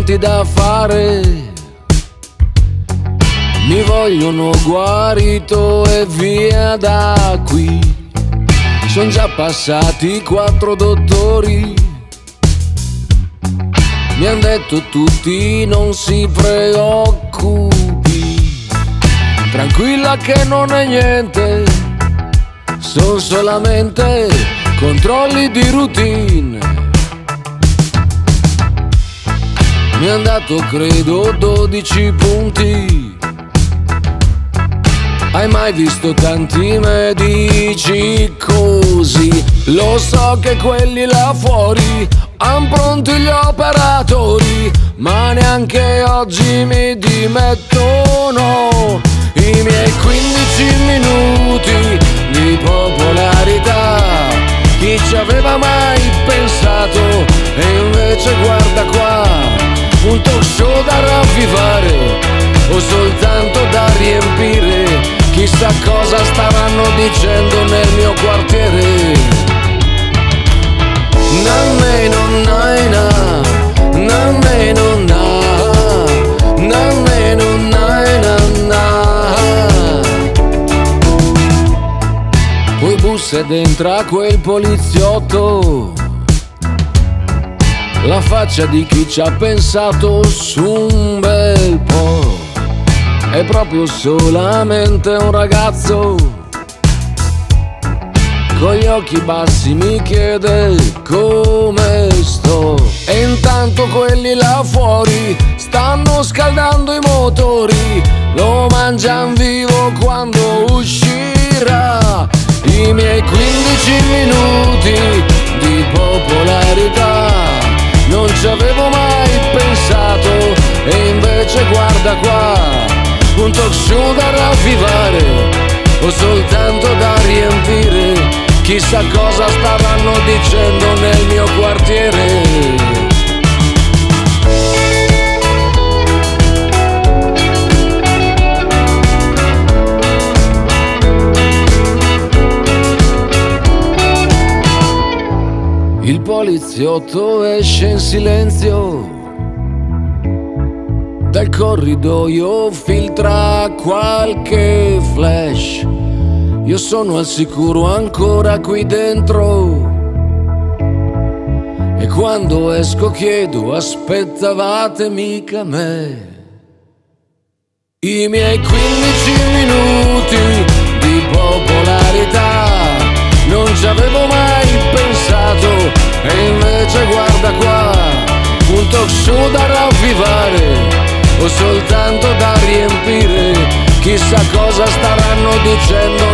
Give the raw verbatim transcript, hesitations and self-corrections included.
niente da fare, mi vogliono guarito e via da qui. Son già passati quattro dottori, mi han detto tutti non si preoccupi, tranquilla che non è niente, son solamente controlli di routine. Mi han dato credo dodici punti. Hai mai visto tanti medici così? Lo so che quelli là fuori han pronti gli operatori, ma neanche oggi mi dimettono i miei quindici minuti di popolarità. Chi ci aveva mai pensato? E invece guarda qua, un talk show da ravvivare o soltanto da riempire. Chissà cosa staranno dicendo nel mio quartiere. Nanne non naina, nanne non na, nanne non naina na. Poi bussa ed entra quel poliziotto, la faccia di chi ci ha pensato su un bel po'. È proprio solamente un ragazzo con gli occhi bassi, mi chiede come sto. E intanto quelli là fuori stanno scaldando i motori, lo mangian vivo quando uscirà. I miei quindici minuti di popolarità non ci avevo mai pensato, e invece guarda qua, un talk show da ravvivare o soltanto da riempire. Chissà cosa staranno dicendo nel mio quartiere. Il poliziotto esce in silenzio dal corridoio, filtra qualche flash. Io sono al sicuro ancora qui dentro, e quando esco chiedo: aspettavate mica me? I miei quindici minuti di popolarità non ci avevo mai pensato, e invece guarda qua, un talk show da ravvivare o soltanto da riempire. Chissà cosa staranno dicendo